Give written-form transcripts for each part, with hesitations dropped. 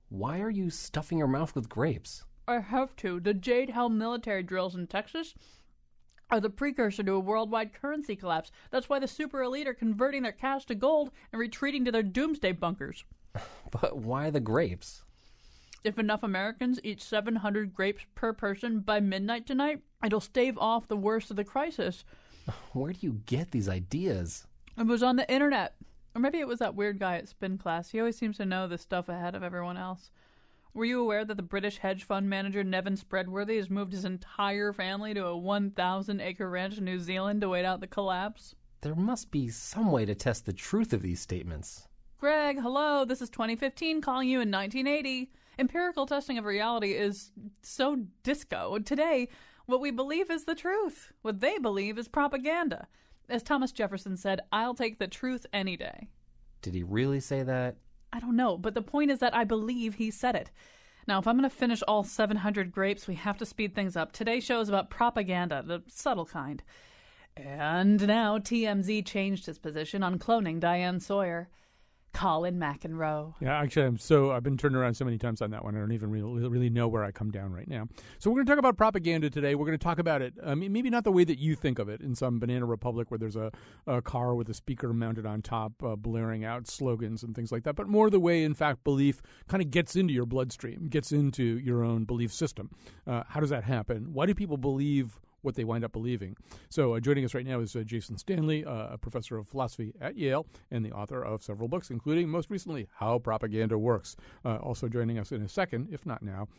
Why are you stuffing your mouth with grapes? I have to. The Jade Helm military drills in Texas are the precursor to a worldwide currency collapse. That's why the super elite are converting their cash to gold and retreating to their doomsday bunkers. But why the grapes? If enough Americans eat 700 grapes per person by midnight tonight, it'll stave off the worst of the crisis. Where do you get these ideas? It was on the internet. Or maybe it was that weird guy at spin class. He always seems to know this stuff ahead of everyone else. Were you aware that the British hedge fund manager Nevin Spreadworthy has moved his entire family to a 1,000-acre ranch in New Zealand to wait out the collapse? There must be some way to test the truth of these statements. Greg, hello, this is 2015 calling you in 1980. Empirical testing of reality is so disco. Today, what we believe is the truth. What they believe is propaganda. As Thomas Jefferson said, I'll take the truth any day. Did he really say that? I don't know, but the point is that I believe he said it. Now, if I'm going to finish all 700 grapes, we have to speed things up. Today's show is about propaganda, the subtle kind. And now TMZ changed his position on cloning Diane Sawyer. Colin McEnroe. Yeah, actually, I've been turned around so many times on that one. I don't even really know where I come down right now. So we're going to talk about propaganda today. We're going to talk about it, maybe not the way that you think of it in some banana republic where there's a car with a speaker mounted on top blaring out slogans and things like that, but more the way, in fact, belief kind of gets into your bloodstream, gets into your own belief system. How does that happen? Why do people believe what they wind up believing? So joining us right now is Jason Stanley, a professor of philosophy at Yale and the author of several books, including most recently How Propaganda Works. Also joining us in a second, if not now,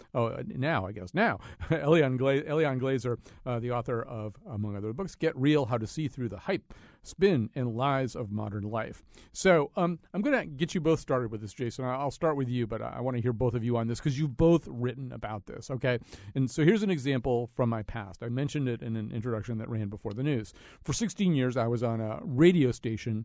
Elian Glazer, the author of, among other books, Get Real, How to See Through the Hype, Spin, and Lies of Modern Life. So I'm going to get you both started with this, Jason. I'll start with you, but I want to hear both of you on this because you've both written about this, okay? And so here's an example from my past. I mentioned it in an introduction that ran before the news. For 16 years, I was on a radio station,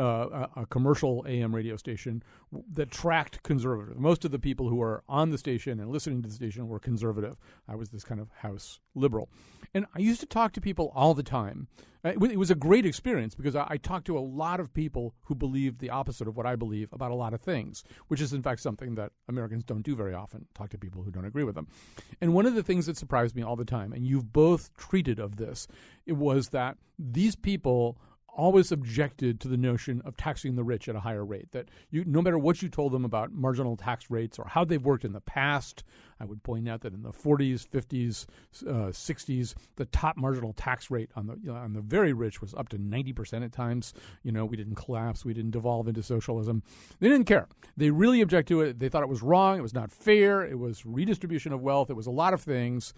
a commercial AM radio station that tracked conservative. Most of the people who were on the station and listening to the station were conservative. I was this kind of house liberal. And I used to talk to people all the time. It was a great experience because I talked to a lot of people who believed the opposite of what I believe about a lot of things, which is, in fact, something that Americans don't do very often, talk to people who don't agree with them. And one of the things that surprised me all the time, and you've both treated of this, it was that these people always objected to the notion of taxing the rich at a higher rate, that no matter what you told them about marginal tax rates or how they've worked in the past, I would point out that in the 40s, 50s, 60s, the top marginal tax rate on the very rich was up to 90% at times. We didn't collapse. We didn't devolve into socialism. They didn't care. They really object to it. They thought it was wrong. It was not fair. It was redistribution of wealth. It was a lot of things.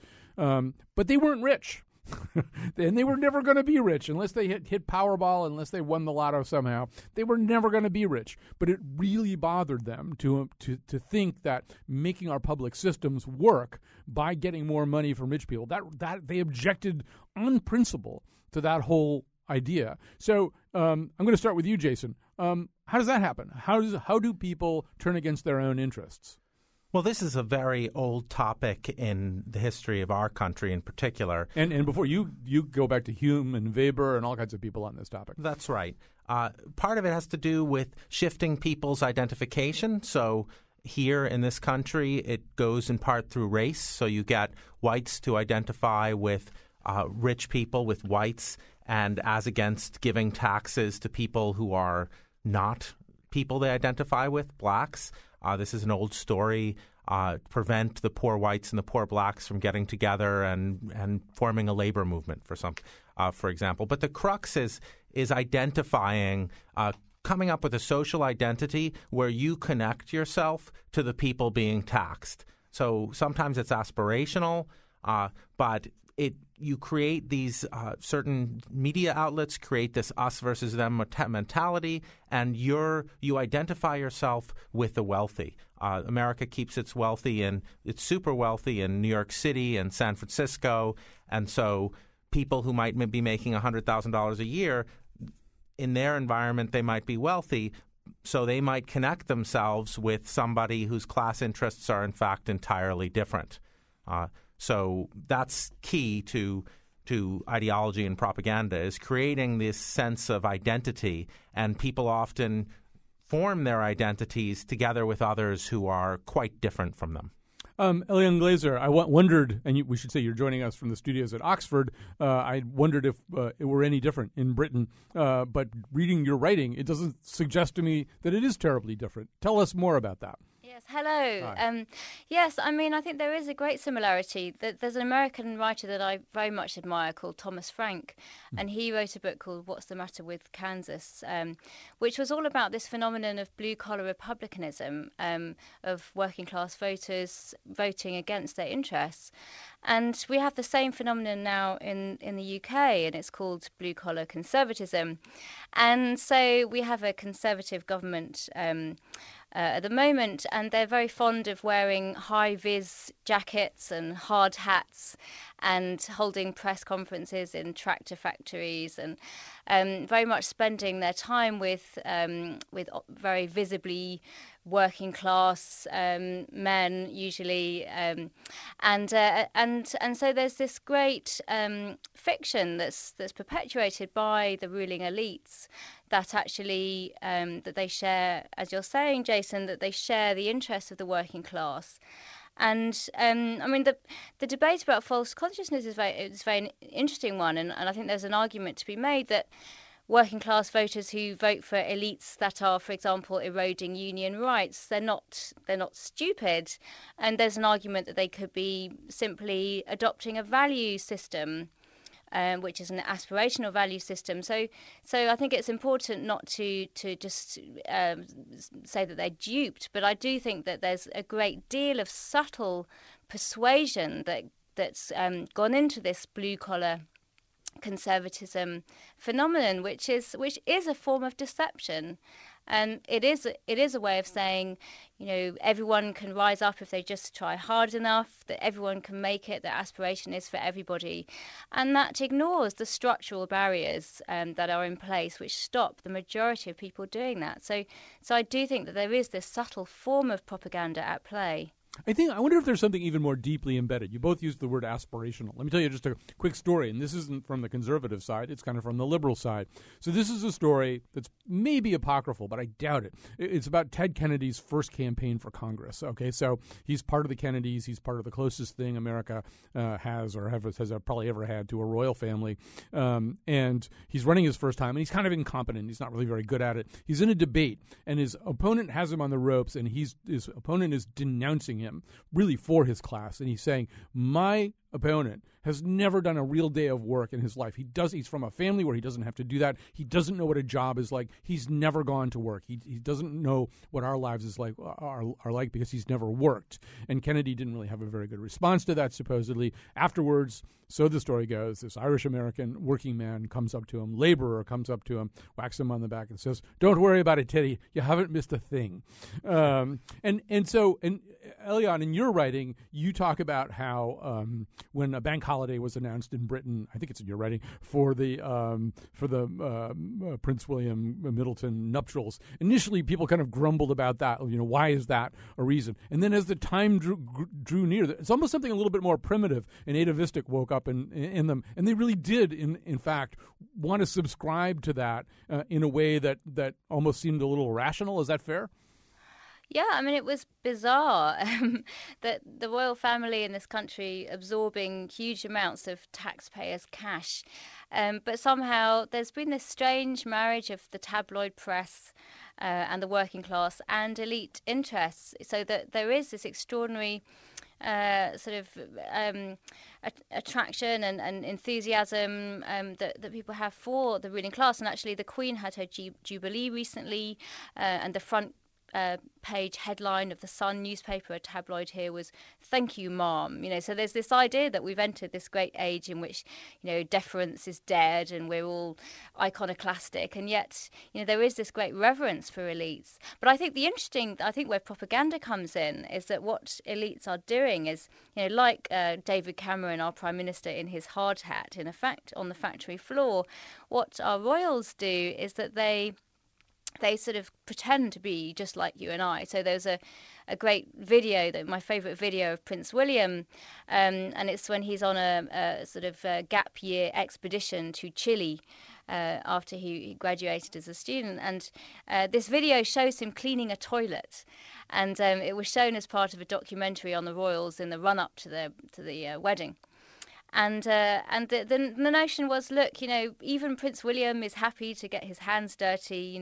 But they weren't rich. And they were never going to be rich unless they hit Powerball, unless they won the lotto somehow. They were never going to be rich. But it really bothered them to think that making our public systems work by getting more money from rich people, that they objected on principle to that whole idea. So I'm going to start with you, Jason. How does that happen? How do people turn against their own interests? Well, this is a very old topic in the history of our country in particular. And before you go back to Hume and Weber and all kinds of people on this topic. That's right. Part of it has to do with shifting people's identification. So here in this country, it goes in part through race. So you get whites to identify with rich people, with whites, and as against giving taxes to people who are not people they identify with, blacks. This is an old story. Prevent the poor whites and the poor blacks from getting together and forming a labor movement for example. But the crux is identifying, coming up with a social identity where you connect yourself to the people being taxed. So sometimes it's aspirational, but you create these certain media outlets create this us versus them mentality, and you identify yourself with the wealthy. America keeps its wealthy and it's super wealthy in New York City and San Francisco, and so people who might be making $100,000 a year, in their environment they might be wealthy, so they might connect themselves with somebody whose class interests are in fact entirely different. So that's key to ideology and propaganda, is creating this sense of identity. And people often form their identities together with others who are quite different from them. Eliane Glazer, I wondered, and we should say you're joining us from the studios at Oxford. I wondered if it were any different in Britain, but reading your writing, it doesn't suggest to me that it is terribly different. Tell us more about that. Yes, hello. Yes, I mean, I think there is a great similarity. There's an American writer that I very much admire called Thomas Frank, and he wrote a book called What's the Matter with Kansas, which was all about this phenomenon of blue-collar republicanism, of working-class voters voting against their interests. And we have the same phenomenon now in the UK, and it's called blue-collar conservatism. And so we have a conservative government at the moment, and they're very fond of wearing high-vis jackets and hard hats and holding press conferences in tractor factories, and very much spending their time with very visibly working class men usually, and so there's this great fiction that's perpetuated by the ruling elites that actually that they share, as you're saying, Jason, that they share the interests of the working class. And I mean, the debate about false consciousness is a very interesting one, and I think there's an argument to be made that working class voters who vote for elites that are, for example, eroding union rights, they're not stupid, and there's an argument that they could be simply adopting a value system, which is an aspirational value system. So I think it's important not to just say that they're duped, but I do think that there's a great deal of subtle persuasion that's gone into this blue collar conservatism phenomenon, which is a form of deception. And it is a way of saying, you know, everyone can rise up if they just try hard enough, that everyone can make it, that aspiration is for everybody. And that ignores the structural barriers that are in place, which stop the majority of people doing that. So I do think that there is this subtle form of propaganda at play. I wonder if there's something even more deeply embedded. You both used the word aspirational. Let me tell you just a quick story, and this isn't from the conservative side. It's kind of from the liberal side. So this is a story that's maybe apocryphal, but I doubt it. It's about Ted Kennedy's first campaign for Congress. Okay, so he's part of the Kennedys. He's part of the closest thing America has probably ever had to a royal family. And he's running his first time, and he's kind of incompetent. He's not really very good at it. He's in a debate, and his opponent has him on the ropes, and his opponent is denouncing him really for his class, and he's saying, my opponent has never done a real day of work in his life. He's from a family where he doesn't have to do that. He doesn't know what a job is like. He's never gone to work. He doesn't know what our lives are like because he's never worked. And Kennedy didn't really have a very good response to that, supposedly. Afterwards, so the story goes, this Irish-American working man comes up to him, laborer comes up to him, whacks him on the back and says, "Don't worry about it, Teddy. You haven't missed a thing." And Eliane, in your writing, you talk about how when a bank holiday was announced in Britain, I think it's in your writing, for the Prince William Middleton nuptials, initially people kind of grumbled about that. You know, why is that a reason? And then as the time drew near, it's almost something a little bit more primitive and atavistic woke up in them, and they really did, in fact, want to subscribe to that in a way that almost seemed a little rational. Is that fair? Yeah, I mean, it was bizarre that the royal family in this country absorbing huge amounts of taxpayers' cash. But somehow there's been this strange marriage of the tabloid press and the working class and elite interests, so that there is this extraordinary attraction and enthusiasm that people have for the ruling class. And actually the Queen had her jubilee recently, and the front page headline of the Sun newspaper, a tabloid here, was "Thank you, Mom." You know, so there's this idea that we've entered this great age in which, you know, deference is dead and we're all iconoclastic, and yet, you know, there is this great reverence for elites. But I think where propaganda comes in is that what elites are doing is, you know, like David Cameron, our Prime Minister, in his hard hat, in effect, on the factory floor, what our royals do is that they sort of pretend to be just like you and I. So there's a great video, my favourite video of Prince William, and it's when he's on a sort of gap year expedition to Chile, after he graduated as a student. And this video shows him cleaning a toilet. And it was shown as part of a documentary on the royals in the run-up to the wedding. And the notion was, look, even Prince William is happy to get his hands dirty.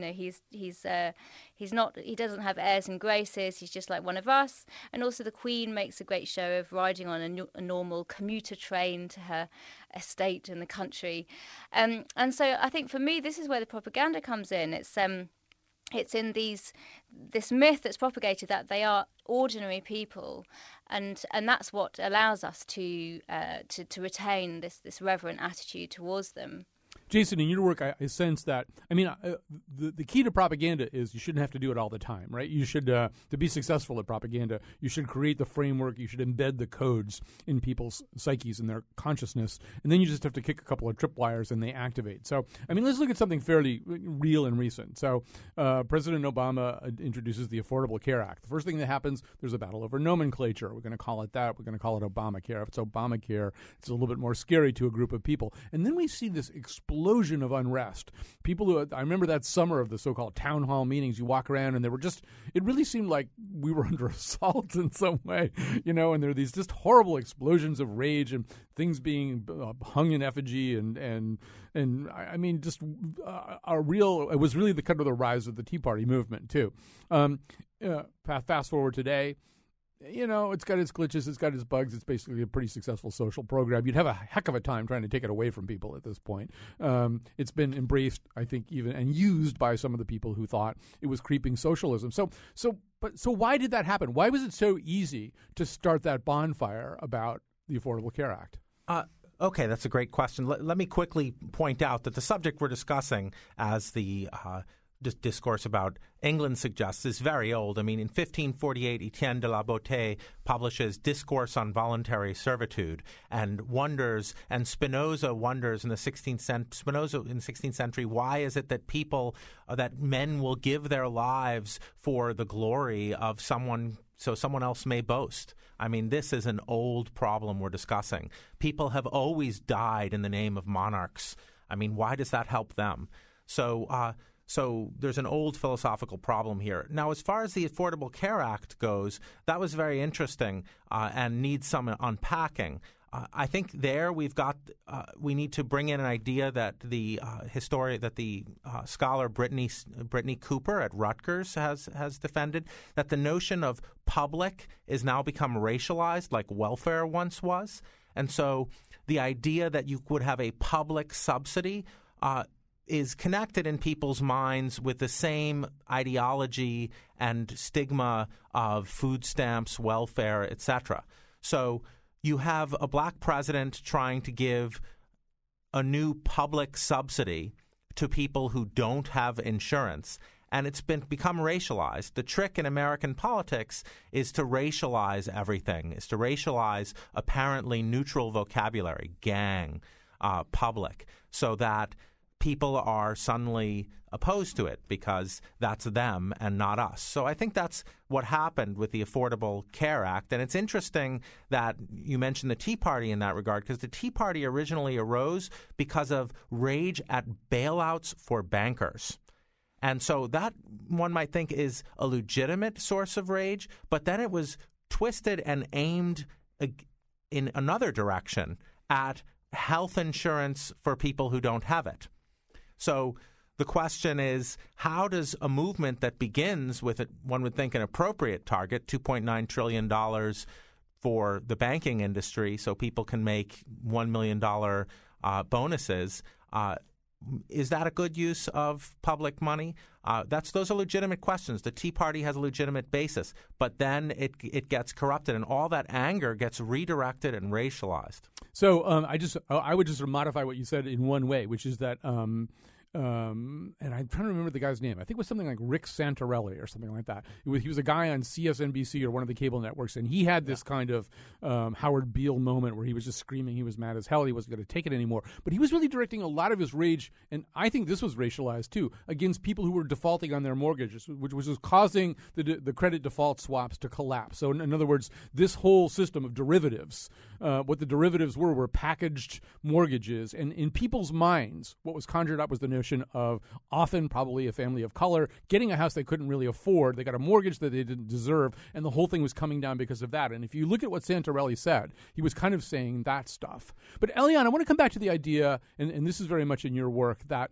He doesn't have airs and graces. He's just like one of us. And also the Queen makes a great show of riding on a normal commuter train to her estate in the country. And so I think for me, this is where the propaganda comes in. It's in this myth that's propagated that they are ordinary people, and that's what allows us to retain this reverent attitude towards them. Jason, in your work, I sense that, the key to propaganda is you shouldn't have to do it all the time, right? You should, to be successful at propaganda, you should create the framework, you should embed the codes in people's psyches and their consciousness, and then you just have to kick a couple of tripwires and they activate. So, let's look at something fairly real and recent. So, President Obama introduces the Affordable Care Act. The first thing that happens, there's a battle over nomenclature. We're going to call it that. We're going to call it Obamacare. If it's Obamacare, it's a little bit more scary to a group of people. And then we see this explosion of unrest. People who, I remember that summer of the so-called town hall meetings, you walk around and it really seemed like we were under assault in some way, and there are these just horrible explosions of rage and things being hung in effigy and just it was really the kind of the rise of the Tea Party movement too. Fast forward today, it's got its glitches, it's got its bugs. It's basically a pretty successful social program. You'd have a heck of a time trying to take it away from people at this point. It's been embraced, I think, even and used by some of the people who thought it was creeping socialism. So why did that happen? Why was it so easy to start that bonfire about the Affordable Care Act? Okay, that's a great question. Let me quickly point out that the subject we're discussing, as the discourse about England suggests, is very old. In 1548, Etienne de la Beauté publishes Discourse on Voluntary Servitude and wonders, and Spinoza wonders in the 16th century, why is it that that men will give their lives for the glory of someone so someone else may boast? This is an old problem we're discussing. People have always died in the name of monarchs. Why does that help them? So there's an old philosophical problem here. Now, as far as the Affordable Care Act goes, that was very interesting and needs some unpacking. I think there we need to bring in an idea that the scholar Brittany Cooper at Rutgers has defended, that the notion of public is now become racialized like welfare once was. And so the idea that you would have a public subsidy is connected in people's minds with the same ideology and stigma of food stamps, welfare, etc. So you have a black president trying to give a new public subsidy to people who don't have insurance, and it's become racialized. The trick in American politics is to racialize everything, is to racialize apparently neutral vocabulary, gang, public, so that people are suddenly opposed to it because that's them and not us. So I think that's what happened with the Affordable Care Act. And it's interesting that you mentioned the Tea Party in that regard, because the Tea Party originally arose because of rage at bailouts for bankers. And so that, one might think, is a legitimate source of rage, but then it was twisted and aimed in another direction at health insurance for people who don't have it. So the question is, how does a movement that begins with, one would think, an appropriate target, $2.9 trillion for the banking industry so people can make $1 million bonuses, is that a good use of public money? Those are legitimate questions. The Tea Party has a legitimate basis, but then it gets corrupted, and all that anger gets redirected and racialized. So I would just modify what you said in one way, which is that and I'm trying to remember the guy's name. I think it was something like Rick Santorelli or something like that. He was a guy on CSNBC or one of the cable networks, and he had this kind of Howard Beale moment where he was just screaming he was mad as hell. He wasn't going to take it anymore. But he was really directing a lot of his rage, and I think this was racialized too, against people who were defaulting on their mortgages, which was causing the credit default swaps to collapse. So in other words, this whole system of derivatives, what the derivatives were packaged mortgages, and in people's minds, what was conjured up was the notion of often probably a family of color getting a house they couldn't really afford. They got a mortgage that they didn't deserve, and the whole thing was coming down because of that. And if you look at what Santorelli said, he was kind of saying that stuff. But Eliane, I want to come back to the idea, and this is very much in your work, that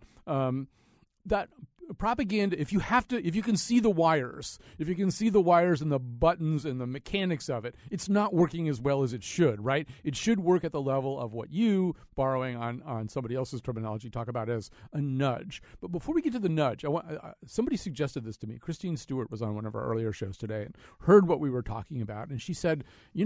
that propaganda, if you can see the wires, and the buttons and the mechanics of it, it's not working as well as it should, right? It should work at the level of what you, borrowing on somebody else's terminology, talk about as a nudge. But before we get to the nudge, somebody suggested this to me. Christine Stewart was on one of our earlier shows today and heard what we were talking about, and she said,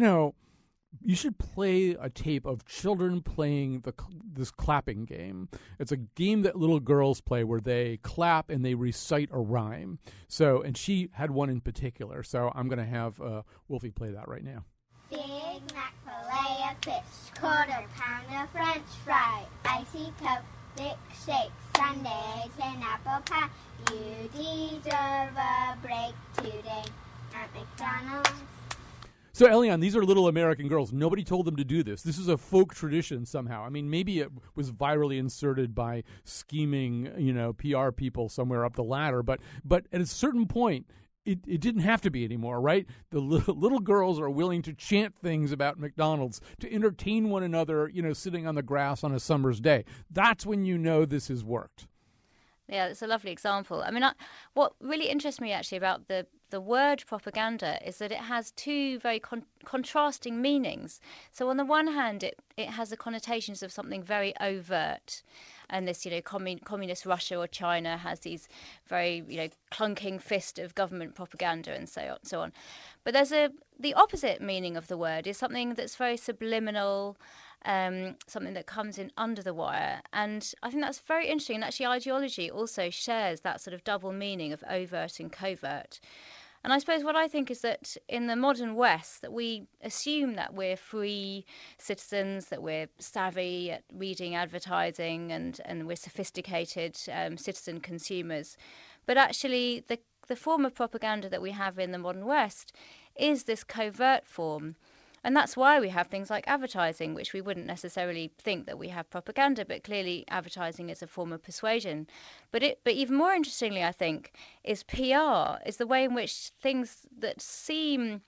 you should play a tape of children playing this clapping game. It's a game that little girls play where they clap and they recite a rhyme. So, and she had one in particular. So I'm going to have Wolfie play that right now. Big Mac, fillet of fish, quarter pound of French fry, icy Coke, thick shake, sundaes and apple pie. You deserve a break today at McDonald's. So, Eliane, these are little American girls. Nobody told them to do this. This is a folk tradition somehow. I mean, maybe it was virally inserted by scheming, PR people somewhere up the ladder. But at a certain point, it didn't have to be anymore, right? The little girls are willing to chant things about McDonald's to entertain one another, sitting on the grass on a summer's day. That's when you know this has worked. Yeah, it's a lovely example. I mean, what really interests me actually about the word propaganda is that it has two very contrasting meanings. So on the one hand, it has the connotations of something very overt. And this, communist Russia or China has these very, clunking fist of government propaganda and so on. But there's the opposite meaning of the word is something that's very subliminal, something that comes in under the wire. And I think that's very interesting. And actually, ideology also shares that sort of double meaning of overt and covert. And I suppose what I think is that in the modern West, that we assume that we're free citizens, that we're savvy at reading advertising and we're sophisticated citizen consumers. But actually, the form of propaganda that we have in the modern West is this covert form. And that's why we have things like advertising, which we wouldn't necessarily think that we have propaganda, but clearly advertising is a form of persuasion. But even more interestingly, I think, is PR, is the way in which things that seem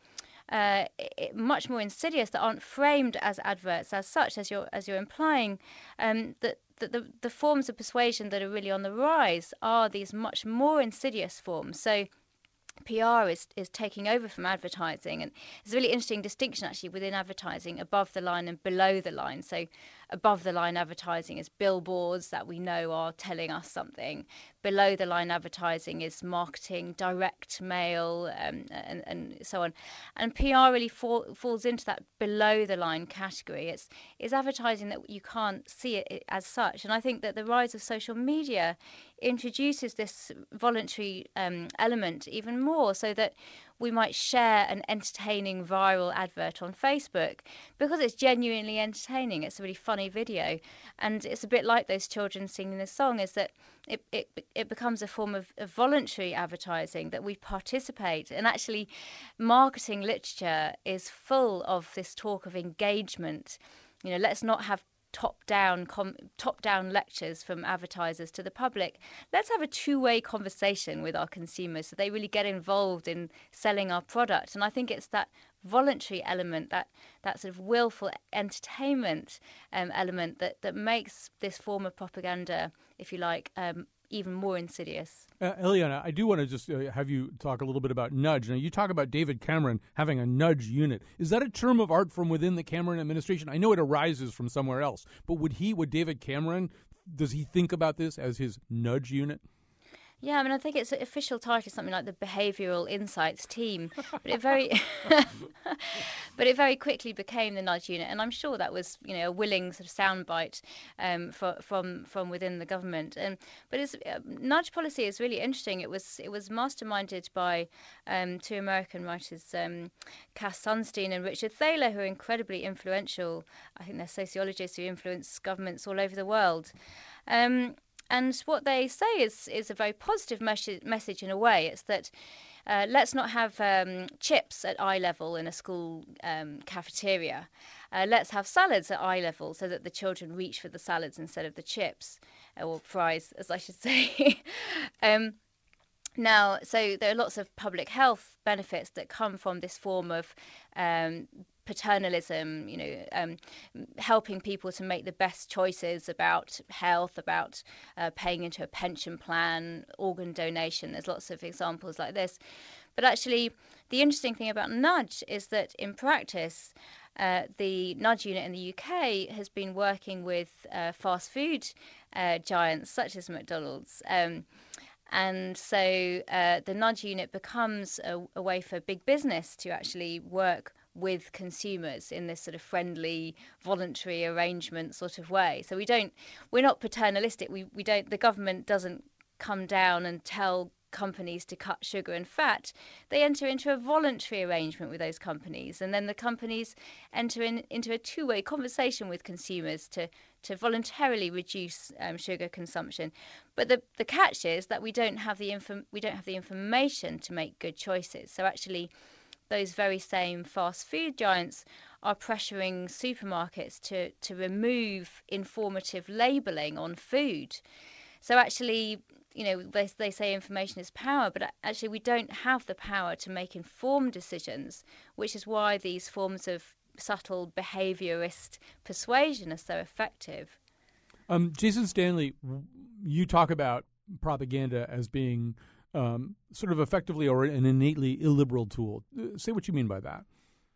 much more insidious, that aren't framed as adverts as such, as you're implying, that the forms of persuasion that are really on the rise are these much more insidious forms. So PR is taking over from advertising, and it's a really interesting distinction actually within advertising, above the line and below the line. So above the line advertising is billboards that we know are telling us something. Below the line advertising is marketing, direct mail, and so on. And PR really falls into that below the line category. It's advertising that you can't see it as such. And I think that the rise of social media introduces this voluntary element even more, so that we might share an entertaining viral advert on Facebook because it's genuinely entertaining. It's a really funny video. And it's a bit like those children singing this song, is that it becomes a form of voluntary advertising, that we participate. And actually, marketing literature is full of this talk of engagement. Let's not have top-down lectures from advertisers to the public. Let's have a two-way conversation with our consumers so they really get involved in selling our product. And I think it's that voluntary element, that sort of willful entertainment element that makes this form of propaganda, if you like, even more insidious. Eliane, I do want to just have you talk a little bit about nudge. Now, you talk about David Cameron having a nudge unit. Is that a term of art from within the Cameron administration? I know it arises from somewhere else, but would David Cameron, does he think about this as his nudge unit? Yeah, I mean, I think its official title is something like the Behavioural Insights Team, but But it very quickly became the nudge unit, and I'm sure that was, a willing sort of soundbite from within the government. But nudge policy is really interesting. It was masterminded by two American writers, Cass Sunstein and Richard Thaler, who are incredibly influential. I think they're sociologists who influence governments all over the world. And what they say is a very positive message in a way. It's that let's not have chips at eye level in a school cafeteria. Let's have salads at eye level so that the children reach for the salads instead of the chips, or fries, as I should say. Now, so there are lots of public health benefits that come from this form of paternalism, helping people to make the best choices about health, about paying into a pension plan, organ donation. There's lots of examples like this. But actually, the interesting thing about nudge is that in practice, the nudge unit in the UK has been working with fast food giants such as McDonald's. And so the nudge unit becomes a way for big business to actually work with consumers in this sort of friendly, voluntary arrangement sort of way. So we're not paternalistic. The government doesn't come down and tell companies to cut sugar and fat. They enter into a voluntary arrangement with those companies, and then the companies enter into a two-way conversation with consumers to voluntarily reduce sugar consumption. But the catch is that we don't have the information to make good choices. So actually, those very same fast food giants are pressuring supermarkets to remove informative labelling on food. So actually, they say information is power, but actually we don't have the power to make informed decisions, which is why these forms of subtle behaviourist persuasion are so effective. Jason Stanley, you talk about propaganda as being sort of effectively or an innately illiberal tool. Say what you mean by that.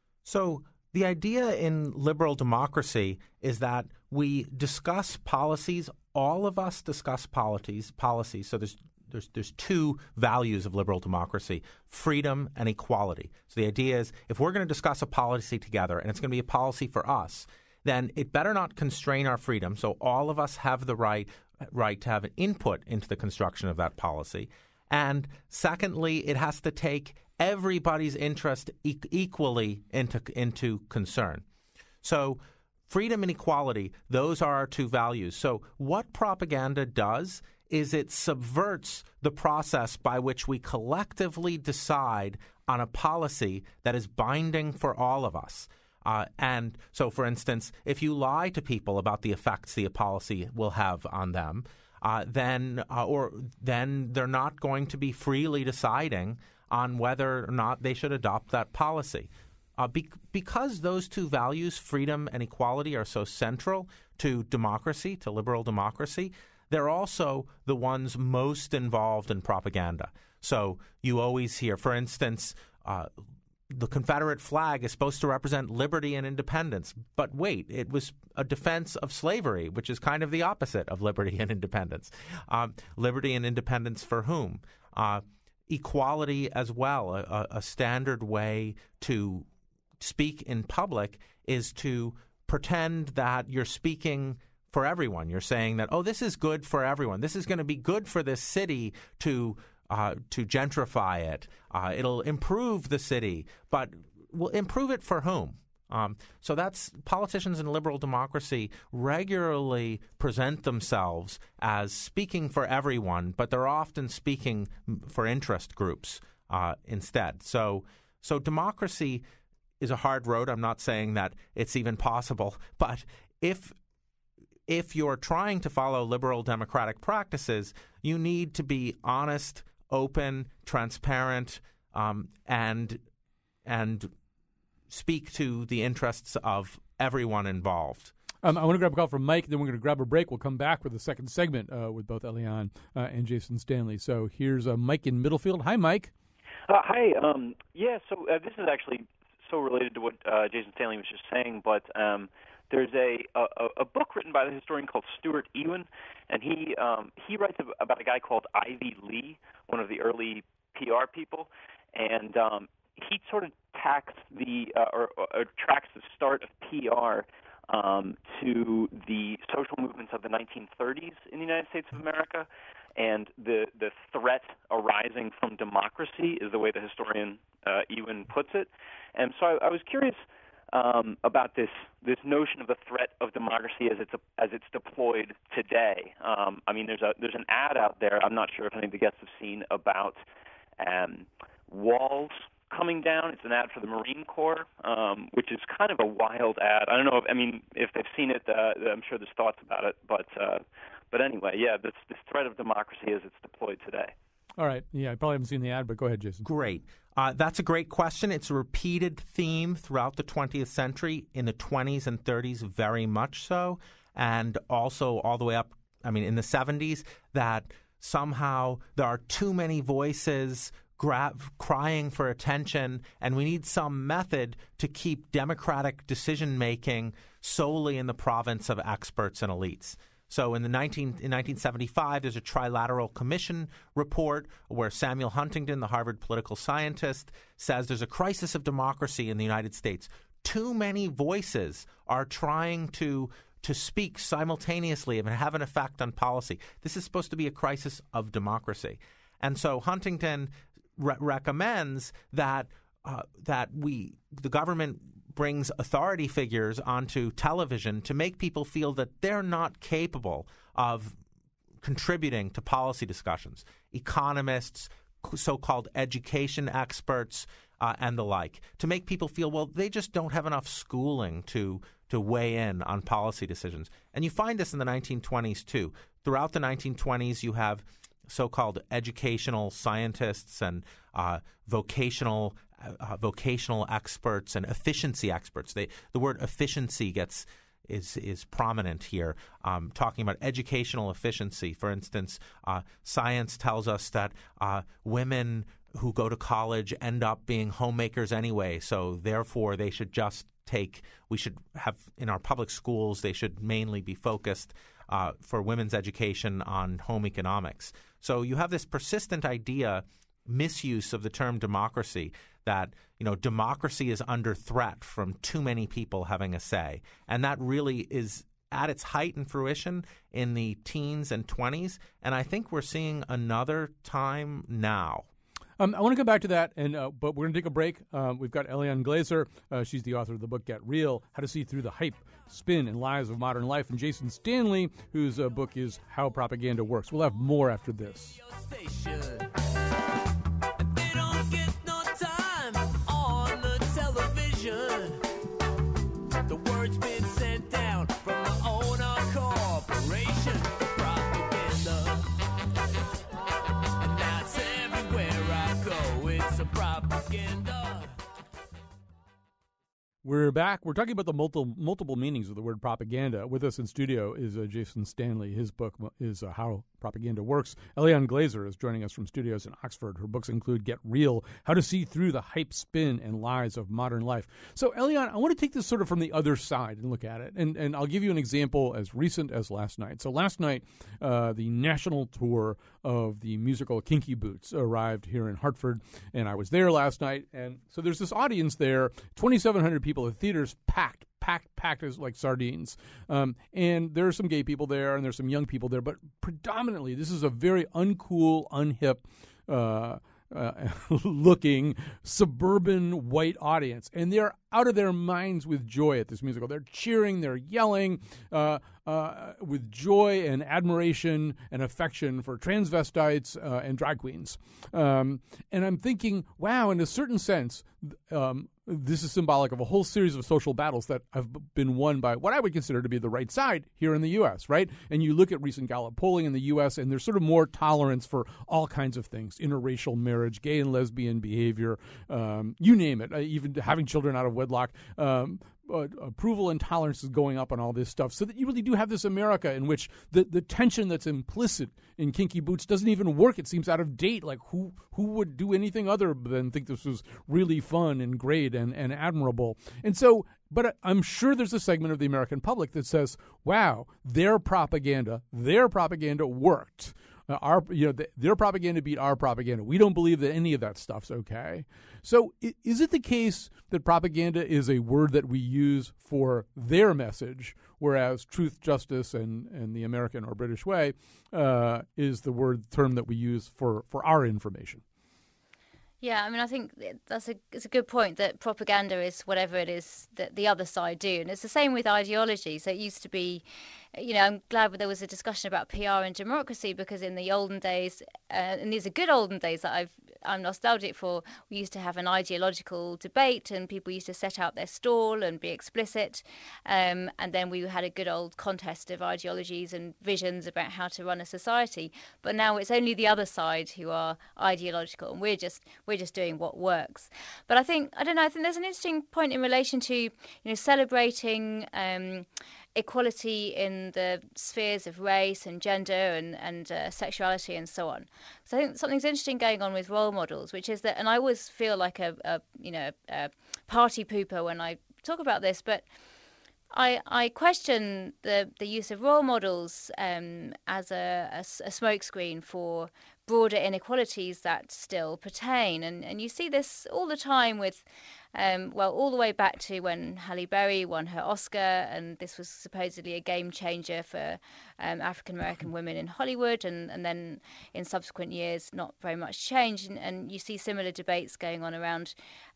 So the idea in liberal democracy is that we discuss policies. All of us discuss policies. So there's two values of liberal democracy: freedom and equality. So the idea is, if we're going to discuss a policy together and it's going to be a policy for us, then it better not constrain our freedom. So all of us have the right to have an input into the construction of that policy. And secondly, it has to take everybody's interest equally into concern. So freedom and equality, those are our two values. So what propaganda does is it subverts the process by which we collectively decide on a policy that is binding for all of us. And so, for instance, if you lie to people about the effects the policy will have on them, then they're not going to be freely deciding on whether or not they should adopt that policy. Because those two values, freedom and equality, are so central to democracy, to liberal democracy, they're also the ones most involved in propaganda. So you always hear, for instance, the Confederate flag is supposed to represent liberty and independence. But wait, it was a defense of slavery, which is kind of the opposite of liberty and independence. Liberty and independence for whom? Equality as well. A standard way to speak in public is to pretend that you're speaking for everyone. You're saying that, this is good for everyone. This is going to be good for this city to gentrify it. It'll improve the city, but will improve it for whom? So that's politicians in liberal democracy regularly present themselves as speaking for everyone, but they're often speaking for interest groups instead. So democracy is a hard road. I'm not saying that it's even possible, but if you're trying to follow liberal democratic practices, you need to be honest, open, transparent, and speak to the interests of everyone involved. I want to grab a call from Mike, then we're going to grab a break. We'll come back with the second segment with both Eliane and Jason Stanley. So here's Mike in Middlefield. Hi, Mike. Hi. So this is actually so related to what Jason Stanley was just saying, but there's a book written by the historian called Stuart Ewan, and he writes about a guy called Ivy Lee, one of the early PR people, and he sort of tracks the start of PR to the social movements of the 1930s in the United States of America, and the threat arising from democracy is the way the historian Ewan puts it. And so I was curious about this notion of the threat of democracy as it's deployed today. I mean, there's an ad out there. I'm not sure if any of the guests have seen about walls coming down. It's an ad for the Marine Corps, which is kind of a wild ad. I don't know if they've seen it. I'm sure there's thoughts about it, but anyway, yeah, this threat of democracy as it's deployed today. All right. Yeah, I probably haven't seen the ad, but go ahead, Jason. Great. That's a great question. It's a repeated theme throughout the 20th century, in the 20s and 30s very much so, and also all the way up, in the 70s, that somehow there are too many voices crying for attention, and we need some method to keep democratic decision-making solely in the province of experts and elites. So in 1975, there's a Trilateral Commission report where Samuel Huntington, the Harvard political scientist, says there's a crisis of democracy in the United States. Too many voices are trying to speak simultaneously and have an effect on policy. This is supposed to be a crisis of democracy. And so Huntington recommends that the government brings authority figures onto television to make people feel that they're not capable of contributing to policy discussions. Economists, so-called education experts, and the like, to make people feel, well, they just don't have enough schooling to weigh in on policy decisions. And you find this in the 1920s, too. Throughout the 1920s, you have so-called educational scientists and vocational experts and efficiency experts. The word efficiency is prominent here, talking about educational efficiency. For instance, science tells us that women who go to college end up being homemakers anyway, so therefore we should have in our public schools, they should mainly be focused for women's education on home economics. So you have this persistent misuse of the term democracy, that democracy is under threat from too many people having a say. And that really is at its height and fruition in the teens and 20s. And I think we're seeing another time now. I want to come back to that, but we're going to take a break. We've got Eliane Glazer. She's the author of the book Get Real, How to See Through the Hype, Spin, and Lies of Modern Life, and Jason Stanley, whose book is How Propaganda Works. We'll have more after this. The word's been sent down from the owner corporation for propaganda. And that's everywhere I go, it's a propaganda. We're back. We're talking about the multiple meanings of the word propaganda. With us in studio is Jason Stanley. His book is How Propaganda Works. Eliane Glazer is joining us from studios in Oxford. Her books include Get Real, How to See Through the Hype, Spin, and Lies of Modern Life. So, Eliane, I want to take this sort of from the other side and look at it. And I'll give you an example as recent as last night. So last night, the national tour of the musical Kinky Boots arrived here in Hartford, and I was there last night. And so there's this audience there, 2,700 people. The theater's packed as like sardines. And there are some gay people there, and there's some young people there, but predominantly this is a very uncool, unhip, looking suburban white audience, and they're out of their minds with joy at this musical. They're cheering, they're yelling with joy and admiration and affection for transvestites and drag queens. And I'm thinking, wow, in a certain sense, this is symbolic of a whole series of social battles that have been won by what I would consider to be the right side here in the U.S., right? And you look at recent Gallup polling in the U.S., and there's sort of more tolerance for all kinds of things, interracial marriage, gay and lesbian behavior, you name it, even having children out of wedlock. Approval and tolerance is going up on all this stuff, so that you really do have this America in which the tension that's implicit in Kinky Boots doesn't even work. It seems out of date. Like who would do anything other than think this was really fun and great and admirable? And so, but I'm sure there's a segment of the American public that says, wow, their propaganda worked. Their propaganda beat our propaganda. We don't believe that any of that stuff's okay. So is it the case that propaganda is a word that we use for their message, whereas truth, justice, and the American or British way is the term that we use for our information? Yeah, I mean, I think it's a good point that propaganda is whatever it is that the other side do. And it's the same with ideology. So it used to be, I'm glad there was a discussion about PR and democracy, because in the olden days, and these are good olden days that I'm nostalgic for, we used to have an ideological debate and people used to set out their stall and be explicit. And then we had a good old contest of ideologies and visions about how to run a society. But now it's only the other side who are ideological, and we're just doing what works. But I think there's an interesting point in relation to celebrating equality in the spheres of race and gender and sexuality and so on. So I think something's interesting going on with role models, which is that, and I always feel like a party pooper when I talk about this, but I question the use of role models as a smokescreen for broader inequalities that still pertain. And you see this all the time with, all the way back to when Halle Berry won her Oscar, and this was supposedly a game changer for African American women in Hollywood, and then in subsequent years not very much changed. And you see similar debates going on around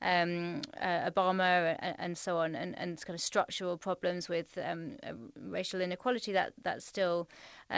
Obama and so on, and kind of structural problems with racial inequality that still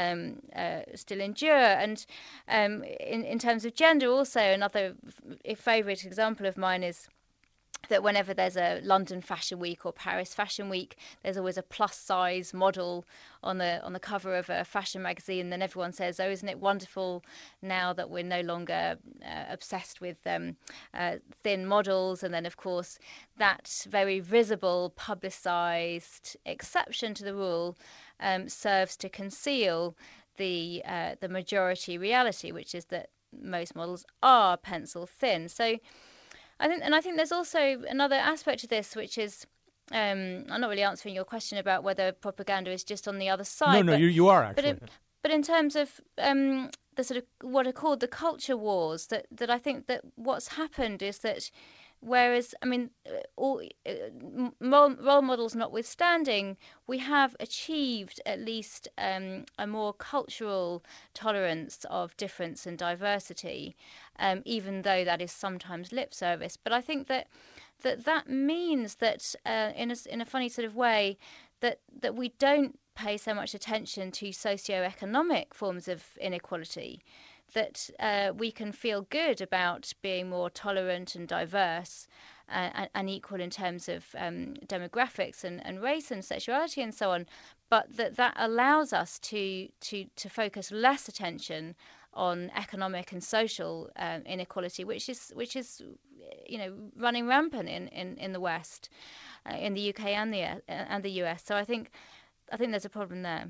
endure. And in terms of gender, also another favourite example of mine is that whenever there's a London Fashion Week or Paris Fashion Week, there's always a plus-size model on the cover of a fashion magazine. And then everyone says, "Oh, isn't it wonderful now that we're no longer obsessed with thin models?" And then, of course, that very visible, publicised exception to the rule serves to conceal the majority reality, which is that most models are pencil thin. So I think there's also another aspect to this, which is I'm not really answering your question about whether propaganda is just on the other side. No, you are actually. But in terms of the sort of what are called the culture wars, that I think that what's happened is that, whereas, I mean, all role models notwithstanding, we have achieved at least a more cultural tolerance of difference and diversity, even though that is sometimes lip service. But I think that means that in a funny sort of way that we don't pay so much attention to socioeconomic forms of inequality, that we can feel good about being more tolerant and diverse and equal in terms of demographics and race and sexuality and so on, but that allows us to focus less attention on economic and social inequality, which is running rampant in the West, in the UK and the US. So I think there's a problem there.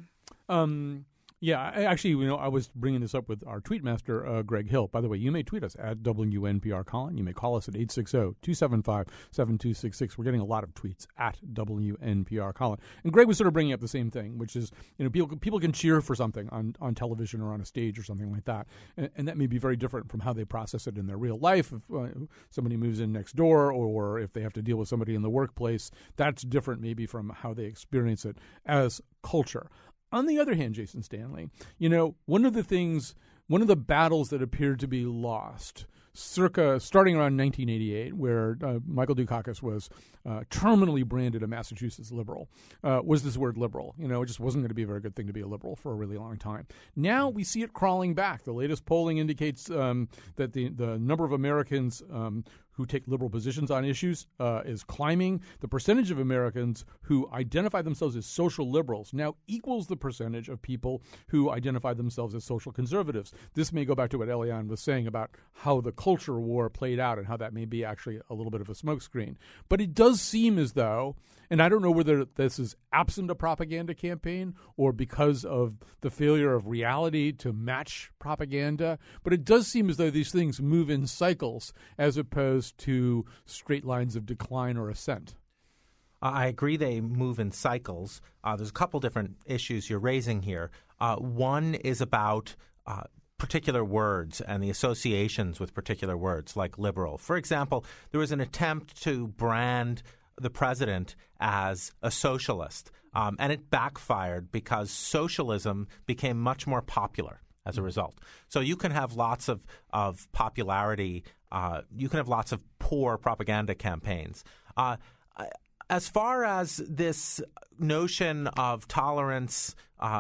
Yeah, actually, I was bringing this up with our tweetmaster, Greg Hill. By the way, you may tweet us at WNPR Colin. You may call us at 860-275-7266. We're getting a lot of tweets at WNPR Colin. And Greg was sort of bringing up the same thing, which is, people can cheer for something on television or on a stage or something like that. And that may be very different from how they process it in their real life. If somebody moves in next door, or if they have to deal with somebody in the workplace, that's different maybe from how they experience it as culture. On the other hand, Jason Stanley, one of the battles that appeared to be lost starting around 1988, where Michael Dukakis was terminally branded a Massachusetts liberal, was this word liberal. It just wasn't going to be a very good thing to be a liberal for a really long time. Now we see it crawling back. The latest polling indicates that the number of Americans who take liberal positions on issues is climbing. The percentage of Americans who identify themselves as social liberals now equals the percentage of people who identify themselves as social conservatives. This may go back to what Eliane was saying about how the culture war played out and how that may be actually a little bit of a smokescreen. But it does seem as though, and I don't know whether this is absent a propaganda campaign or because of the failure of reality to match propaganda, but it does seem as though these things move in cycles as opposed to straight lines of decline or ascent. I agree they move in cycles. There's a couple different issues you're raising here. One is about particular words and the associations with particular words, like liberal. For example, there was an attempt to brand the president as a socialist, and it backfired because socialism became much more popular as a result. So you can have lots of popularity. You can have lots of poor propaganda campaigns. As far as this notion of tolerance,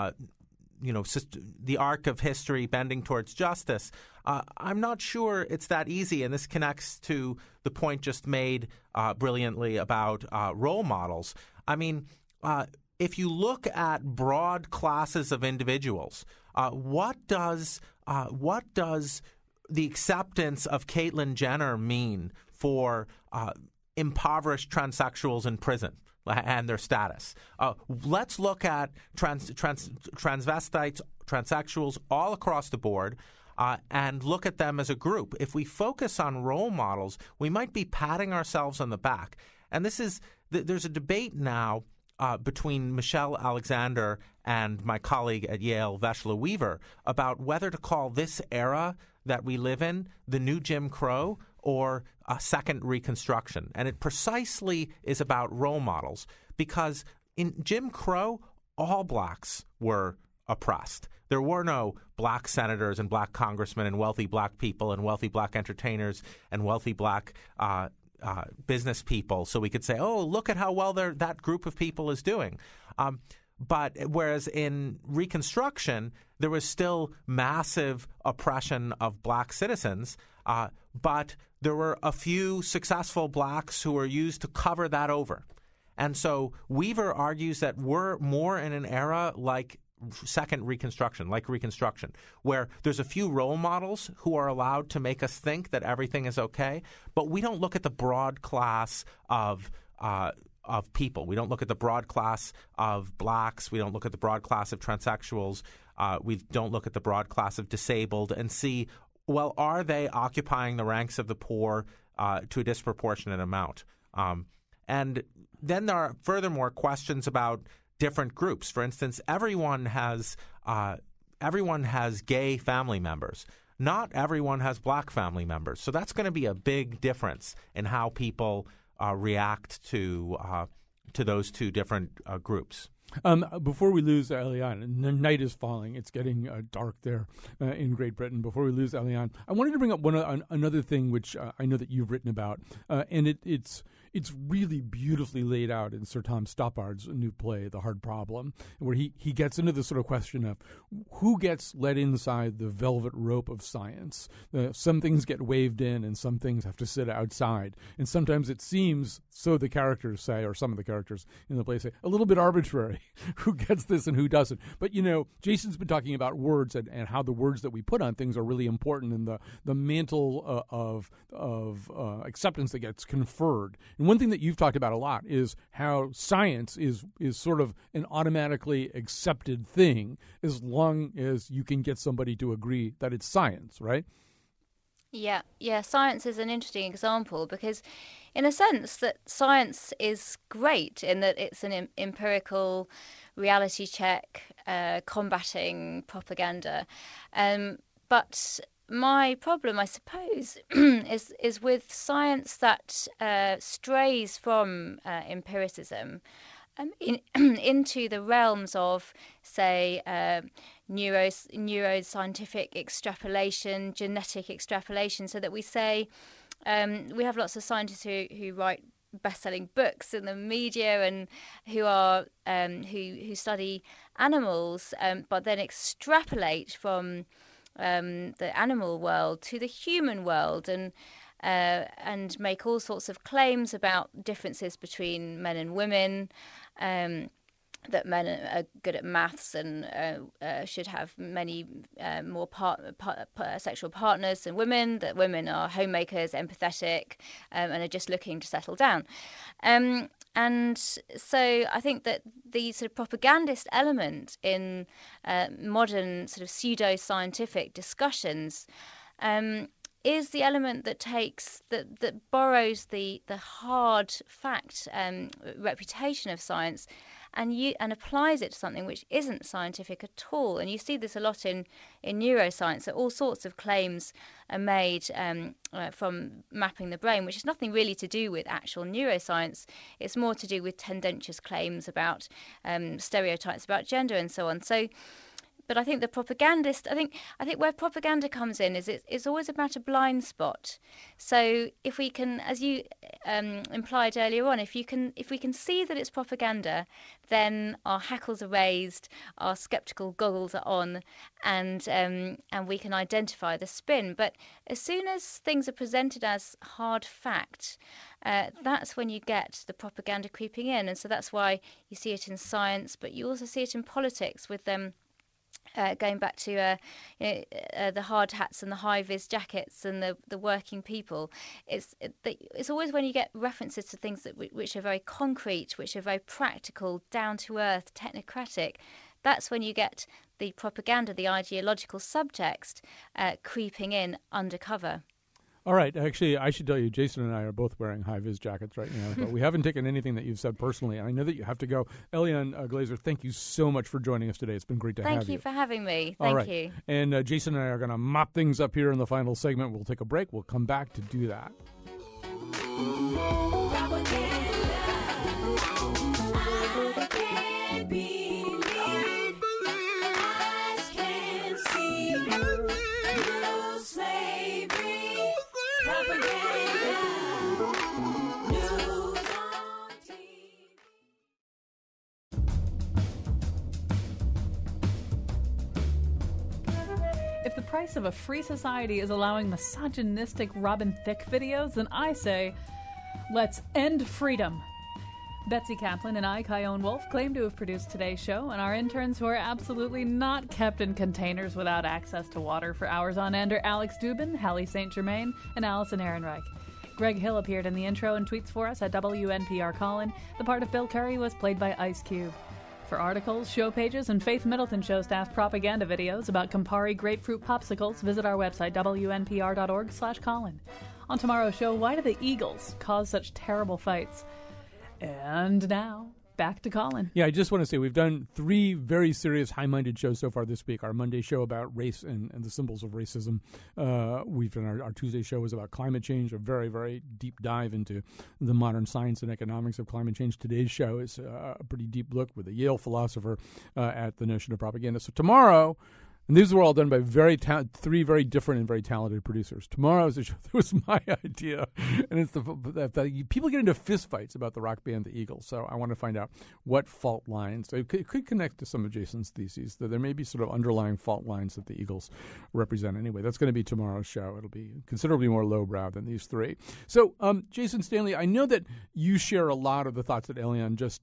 the arc of history bending towards justice, I'm not sure it's that easy. And this connects to the point just made brilliantly about role models. I mean, if you look at broad classes of individuals, what does the acceptance of Caitlyn Jenner mean for impoverished transsexuals in prison and their status? Let's look at transvestites, transsexuals all across the board, and look at them as a group. If we focus on role models, we might be patting ourselves on the back. And there's a debate now between Michelle Alexander and my colleague at Yale, Veshla Weaver, about whether to call this era that we live in the new Jim Crow or a second Reconstruction. And it precisely is about role models, because in Jim Crow, all blacks were oppressed. There were no black senators and black congressmen and wealthy black people and wealthy black entertainers and wealthy black business people. So we could say, oh, look at how well that group of people is doing. But whereas in Reconstruction, there was still massive oppression of black citizens, but there were a few successful blacks who were used to cover that over. And so Weaver argues that we're more in an era like second Reconstruction, where there's a few role models who are allowed to make us think that everything is okay, but we don't look at the broad class of people. We don't look at the broad class of blacks. We don't look at the broad class of transsexuals. We don't look at the broad class of disabled and see, well, are they occupying the ranks of the poor to a disproportionate amount? And then there are furthermore questions about different groups. For instance, everyone has gay family members. Not everyone has black family members. So that's going to be a big difference in how people react to those two different groups. Before we lose Eliane, the night is falling. It's getting dark there in Great Britain. Before we lose Eliane, I wanted to bring up another thing which I know that you've written about, and it's really beautifully laid out in Sir Tom Stoppard's new play, The Hard Problem, where he gets into the sort of question of who gets let inside the velvet rope of science. Some things get waved in and some things have to sit outside. And sometimes it seems, so the characters say, or some of the characters in the play say, a little bit arbitrary who gets this and who doesn't. But, Jason's been talking about words and how the words that we put on things are really important in the mantle of acceptance that gets conferred. And one thing that you've talked about a lot is how science is sort of an automatically accepted thing as long as you can get somebody to agree that it's science, right? Yeah. Science is an interesting example because, in a sense, that science is great in that it's an empirical reality check combating propaganda. But my problem, I suppose, is with science that strays from empiricism into the realms of, say, neuroscientific extrapolation, genetic extrapolation, so that we say we have lots of scientists who write best-selling books in the media and who are who study animals, but then extrapolate from the animal world to the human world and make all sorts of claims about differences between men and women, that men are good at maths and should have many more sexual partners than women, that women are homemakers, empathetic, and are just looking to settle down. And so I think that the sort of propagandist element in modern sort of pseudo-scientific discussions is the element that borrows the hard fact reputation of science and applies it to something which isn't scientific at all. And you see this a lot in neuroscience, that all sorts of claims are made from mapping the brain, which has nothing really to do with actual neuroscience. It's more to do with tendentious claims about stereotypes about gender and so on. But I think the propagandist, I think where propaganda comes in is it's always about a blind spot. So if we can, as you implied earlier on, if we can see that it's propaganda, then our hackles are raised, our sceptical goggles are on, and we can identify the spin. But as soon as things are presented as hard fact, that's when you get the propaganda creeping in, and so that's why you see it in science, but you also see it in politics with them. Going back to the hard hats and the high-vis jackets and the working people, it's always when you get references to things which are very concrete, which are very practical, down-to-earth, technocratic. That's when you get the propaganda, the ideological subtext, creeping in undercover. All right. Actually, I should tell you, Jason and I are both wearing high-vis jackets right now, but we haven't taken anything that you've said personally, and I know that you have to go. Eliane Glazer, thank you so much for joining us today. It's been great to have you. Thank you for having me. All right. Thank you. And Jason and I are going to mop things up here in the final segment. We'll take a break. We'll come back to do that. If the price of a free society is allowing misogynistic Robin Thicke videos, then I say, let's end freedom. Betsy Kaplan and I, Kyone Wolf, claim to have produced today's show, and our interns who are absolutely not kept in containers without access to water for hours on end are Alex Dubin, Hallie St. Germain, and Allison Ehrenreich. Greg Hill appeared in the intro and tweets for us at WNPR Colin. The part of Bill Curry was played by Ice Cube. For articles, show pages, and Faith Middleton Show staff propaganda videos about Campari grapefruit popsicles, visit our website, wnpr.org/Colin. On tomorrow's show, why do the Eagles cause such terrible fights? And now, back to Colin. Yeah, I just want to say we've done 3 very serious, high-minded shows so far this week. Our Monday show about race and the symbols of racism. We've done our Tuesday show was about climate change, a very, very deep dive into the modern science and economics of climate change. Today's show is a pretty deep look with a Yale philosopher at the notion of propaganda. So tomorrow, and these were all done by 3 very different and very talented producers. Tomorrow's show, that was my idea, and it's the people get into fistfights about the rock band the Eagles. So I want to find out what fault lines. It could connect to some of Jason's theses, that there may be sort of underlying fault lines that the Eagles represent. Anyway, that's going to be tomorrow's show. It'll be considerably more lowbrow than these 3. So, Jason Stanley, I know that you share a lot of the thoughts that Eliane just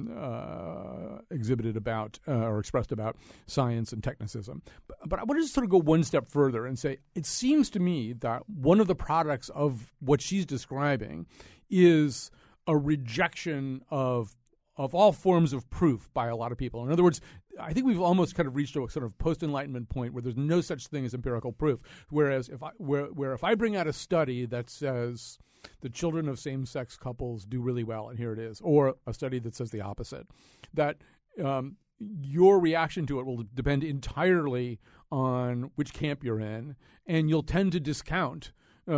exhibited about or expressed about science and technicism. But I want to just sort of go one step further and say, it seems to me that one of the products of what she's describing is a rejection of all forms of proof by a lot of people. In other words, I think we've almost kind of reached a sort of post-Enlightenment point where there's no such thing as empirical proof. Whereas if I bring out a study that says the children of same-sex couples do really well, and here it is, or a study that says the opposite, that your reaction to it will depend entirely on which camp you're in, and you'll tend to discount.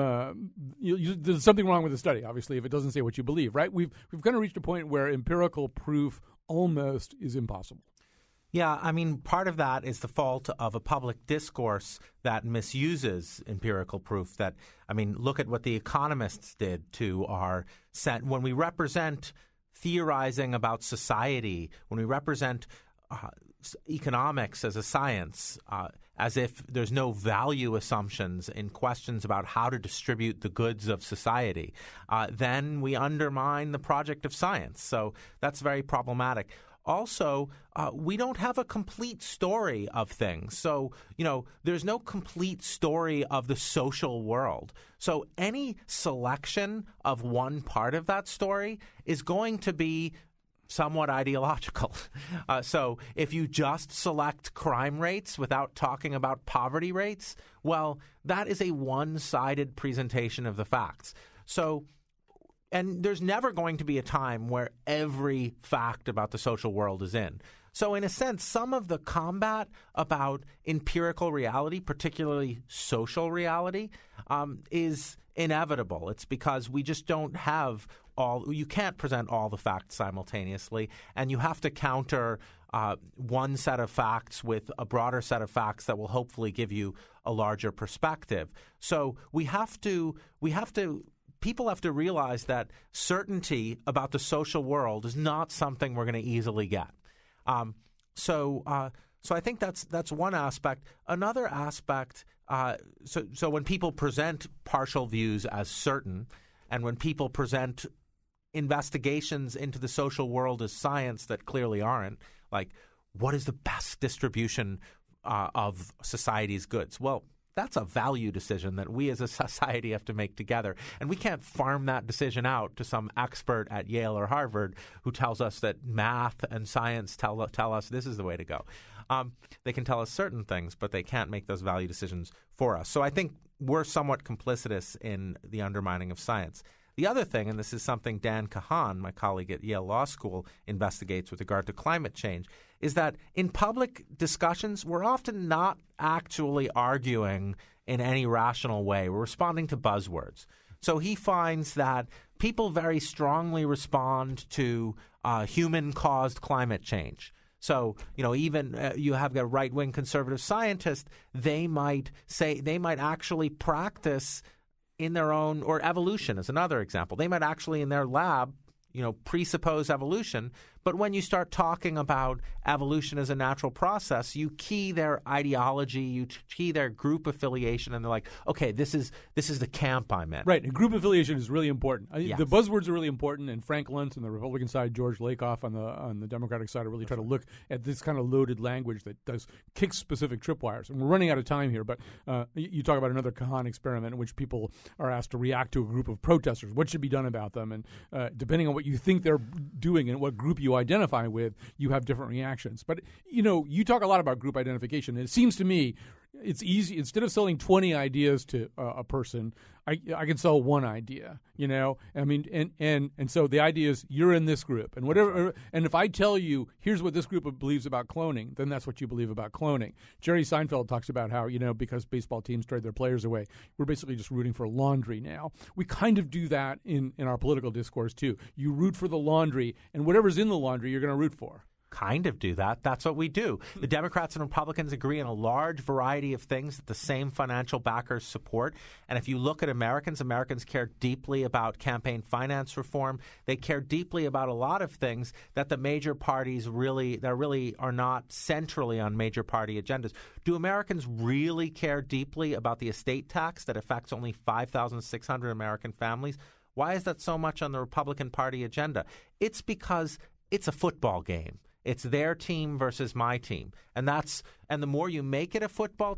There's something wrong with the study, obviously, if it doesn't say what you believe, right? We've kind of reached a point where empirical proof almost is impossible. Yeah, I mean, part of that is the fault of a public discourse that misuses empirical proof. That, I mean, look at what the economists did to our when we represent theorizing about society, when we represent economics as a science, as if there's no value assumptions in questions about how to distribute the goods of society, then we undermine the project of science. So that's very problematic. Also, we don't have a complete story of things. So, there's no complete story of the social world. So any selection of one part of that story is going to be somewhat ideological. So if you just select crime rates without talking about poverty rates, well, that is a one-sided presentation of the facts. So, and there's never going to be a time where every fact about the social world is in. So in a sense, some of the combat about empirical reality, particularly social reality, is inevitable. It's because we just don't have you can't present all the facts simultaneously, and you have to counter one set of facts with a broader set of facts that will hopefully give you a larger perspective. So people have to realize that certainty about the social world is not something we're going to easily get. So I think that's one aspect. Another aspect, so when people present partial views as certain, and when people present investigations into the social world as science that clearly aren't, like what is the best distribution of society's goods? Well, that's a value decision that we as a society have to make together. And we can't farm that decision out to some expert at Yale or Harvard who tells us that math and science tell us this is the way to go. They can tell us certain things, but they can't make those value decisions for us. So I think we're somewhat complicitous in the undermining of science. The other thing, and this is something Dan Kahan, my colleague at Yale Law School, investigates with regard to climate change, is that in public discussions, we're often not actually arguing in any rational way. We're responding to buzzwords. So he finds that people very strongly respond to human-caused climate change. So, even you have a right-wing conservative scientist, they might actually practice in their own, or evolution is another example. They might actually in their lab, presuppose evolution. But when you start talking about evolution as a natural process, you key their ideology, you key their group affiliation, and they're like, okay, this is the camp I'm in. Right. And group affiliation is really important. Yes. The buzzwords are really important, and Frank Luntz on the Republican side, George Lakoff on the Democratic side are really trying to look at this kind of loaded language that does kick specific tripwires. And we're running out of time here, but you talk about another Kahan experiment in which people are asked to react to a group of protesters. What should be done about them? And depending on what you think they're doing and what group you identify with, you have different reactions. But, you talk a lot about group identification. And it seems to me it's easy. Instead of selling 20 ideas to a person, I can sell one idea, I mean, and so the idea is you're in this group and whatever. And if I tell you, here's what this group believes about cloning, then that's what you believe about cloning. Jerry Seinfeld talks about how, because baseball teams trade their players away, we're basically just rooting for laundry now. We kind of do that in our political discourse too. You root for the laundry, and whatever's in the laundry, you're going to root for. Kind of do that. That's what we do. The Democrats and Republicans agree on a large variety of things that the same financial backers support. And if you look at Americans care deeply about campaign finance reform. They care deeply about a lot of things that the major parties really are not centrally on major party agendas. Do Americans really care deeply about the estate tax that affects only 5,600 American families? Why is that so much on the Republican Party agenda? It's because it's a football game. It's their team versus my team, and the more you make it a football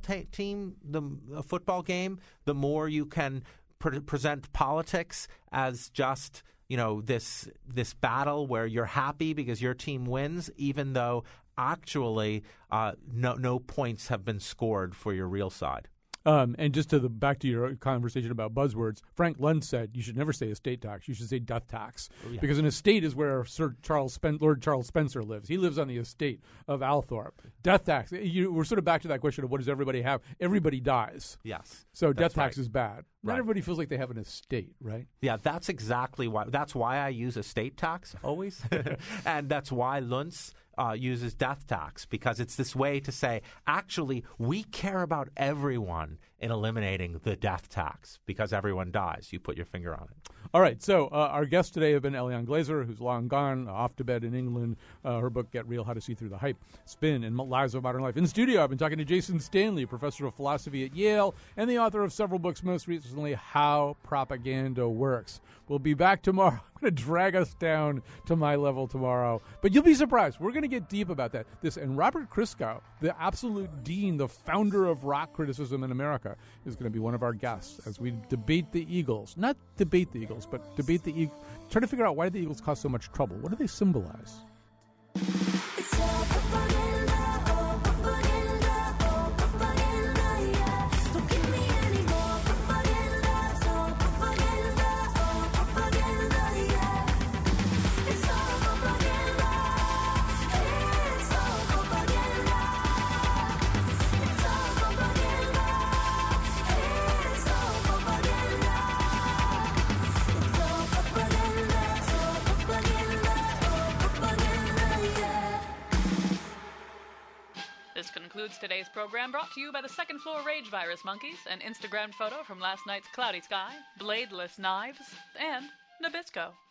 a football game, the more you can present politics as just this battle where you're happy because your team wins, even though actually no points have been scored for your real side. And just back to your conversation about buzzwords, Frank Luntz said you should never say estate tax. You should say death tax. Oh, yeah. Because an estate is where Lord Charles Spencer lives. He lives on the estate of Althorp. Death tax. We're sort of back to that question of what does everybody have? Everybody dies. Yes. So death tax is bad. Right. Not everybody feels like they have an estate, right? Yeah, that's exactly why. That's why I use estate tax always. And that's why Luntz uses death tax, because it's this way to say, actually, we care about everyone in eliminating the death tax because everyone dies. You put your finger on it. All right. So our guests today have been Eliane Glazer, who's long gone, off to bed in England. Her book, Get Real, How to See Through the Hype, Spin, and Lies of Modern Life. In studio, I've been talking to Jason Stanley, professor of philosophy at Yale and the author of several books, most recently, How Propaganda Works. We'll be back tomorrow. to drag us down to my level tomorrow. But you'll be surprised. We're going to get deep about that. And Robert Christgau, the absolute dean, the founder of rock criticism in America, is going to be one of our guests as we debate the Eagles. Not debate the Eagles, but debate the Eagles. Try to figure out why the Eagles cause so much trouble. What do they symbolize? This concludes today's program, brought to you by the Second Floor Rage Virus Monkeys, an Instagrammed photo from last night's cloudy sky, bladeless knives, and Nabisco.